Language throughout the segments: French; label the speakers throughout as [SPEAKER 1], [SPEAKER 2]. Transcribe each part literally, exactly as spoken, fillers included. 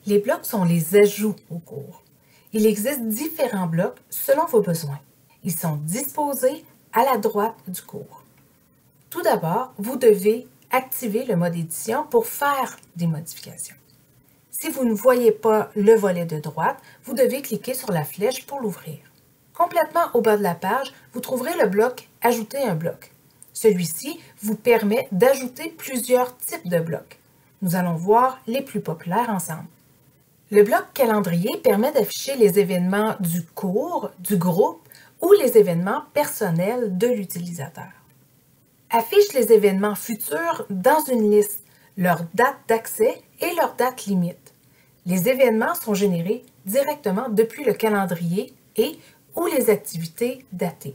[SPEAKER 1] Les blocs sont les ajouts au cours. Il existe différents blocs selon vos besoins. Ils sont disposés à la droite du cours. Tout d'abord, vous devez activer le mode édition pour faire des modifications. Si vous ne voyez pas le volet de droite, vous devez cliquer sur la flèche pour l'ouvrir. Complètement au bas de la page, vous trouverez le bloc « Ajouter un bloc ». Celui-ci vous permet d'ajouter plusieurs types de blocs. Nous allons voir les plus populaires ensemble. Le bloc calendrier permet d'afficher les événements du cours, du groupe ou les événements personnels de l'utilisateur. Affiche les événements futurs dans une liste, leur date d'accès et leur date limite. Les événements sont générés directement depuis le calendrier et ou les activités datées.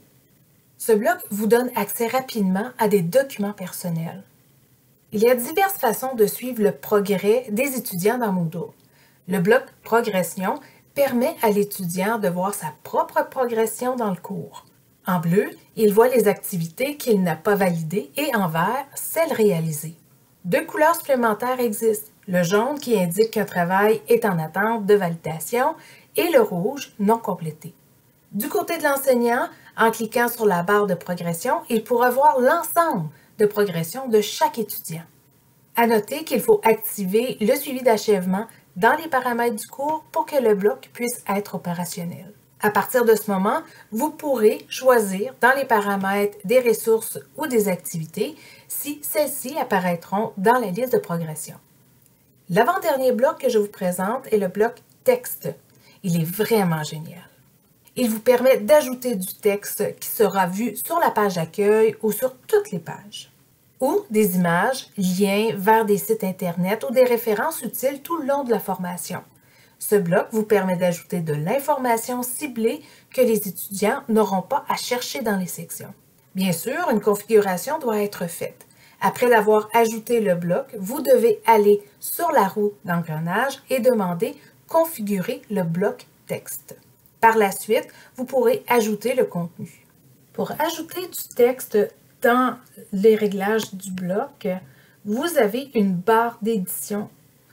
[SPEAKER 1] Ce bloc vous donne accès rapidement à des documents personnels. Il y a diverses façons de suivre le progrès des étudiants dans Moodle. Le bloc « Progression » permet à l'étudiant de voir sa propre progression dans le cours. En bleu, il voit les activités qu'il n'a pas validées et en vert, celles réalisées. Deux couleurs supplémentaires existent, le jaune qui indique qu'un travail est en attente de validation et le rouge non complété. Du côté de l'enseignant, en cliquant sur la barre de progression, il pourra voir l'ensemble de progression de chaque étudiant. À noter qu'il faut activer le suivi d'achèvement dans les paramètres du cours pour que le bloc puisse être opérationnel. À partir de ce moment, vous pourrez choisir dans les paramètres des ressources ou des activités si celles-ci apparaîtront dans la liste de progression. L'avant-dernier bloc que je vous présente est le bloc texte. Il est vraiment génial. Il vous permet d'ajouter du texte qui sera vu sur la page d'accueil ou sur toutes les pages, ou des images, liens vers des sites Internet ou des références utiles tout le long de la formation. Ce bloc vous permet d'ajouter de l'information ciblée que les étudiants n'auront pas à chercher dans les sections. Bien sûr, une configuration doit être faite. Après l'avoir ajouté le bloc, vous devez aller sur la roue d'engrenage et demander « Configurer le bloc texte ». Par la suite, vous pourrez ajouter le contenu. Pour ajouter du texte dans les réglages du bloc, vous avez une barre d'édition.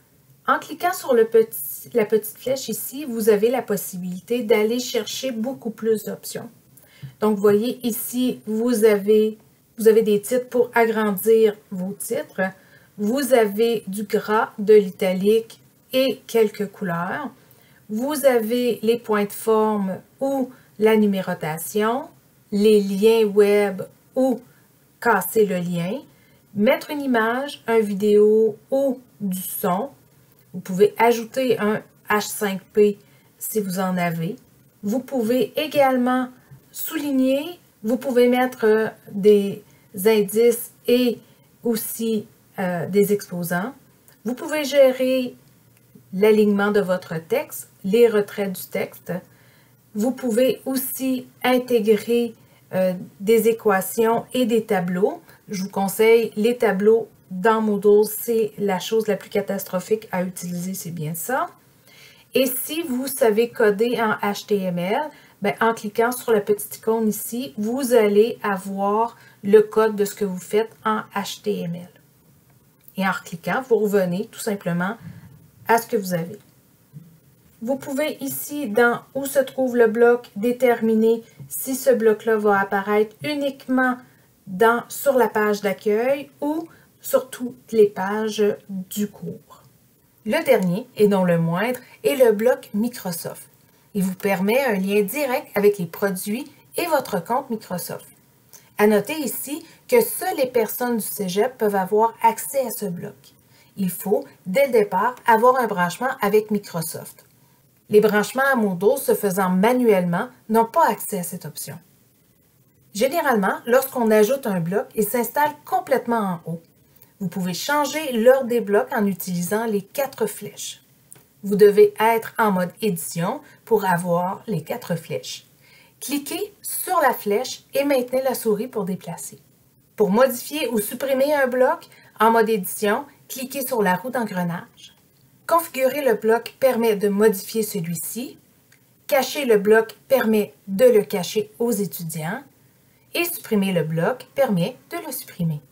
[SPEAKER 1] En cliquant sur le petit, la petite flèche ici, vous avez la possibilité d'aller chercher beaucoup plus d'options. Donc, vous voyez ici, vous avez, vous avez des titres pour agrandir vos titres. Vous avez du gras, de l'italique et quelques couleurs. Vous avez les points de forme ou la numérotation, les liens web ou casser le lien, mettre une image, une vidéo ou du son. Vous pouvez ajouter un H cinq P si vous en avez. Vous pouvez également souligner, vous pouvez mettre des indices et aussi euh, des exposants. Vous pouvez gérer l'alignement de votre texte, les retraits du texte. Vous pouvez aussi intégrer euh, des équations et des tableaux. Je vous conseille les tableaux dans Moodle, c'est la chose la plus catastrophique à utiliser, c'est bien ça. Et si vous savez coder en H T M L, bien, en cliquant sur la petite icône ici, vous allez avoir le code de ce que vous faites en H T M L. Et en cliquant, vous revenez tout simplement à ce que vous avez. Vous pouvez ici, dans où se trouve le bloc, déterminer si ce bloc-là va apparaître uniquement dans, sur la page d'accueil ou sur toutes les pages du cours. Le dernier, et non le moindre, est le bloc Microsoft. Il vous permet un lien direct avec les produits et votre compte Microsoft. À noter ici que seules les personnes du cégep peuvent avoir accès à ce bloc. Il faut, dès le départ, avoir un branchement avec Microsoft. Les branchements à Moodle se faisant manuellement n'ont pas accès à cette option. Généralement, lorsqu'on ajoute un bloc, il s'installe complètement en haut. Vous pouvez changer l'ordre des blocs en utilisant les quatre flèches. Vous devez être en mode édition pour avoir les quatre flèches. Cliquez sur la flèche et maintenez la souris pour déplacer. Pour modifier ou supprimer un bloc, en mode édition, cliquez sur la roue d'engrenage. Configurer le bloc permet de modifier celui-ci. Cacher le bloc permet de le cacher aux étudiants. Et supprimer le bloc permet de le supprimer.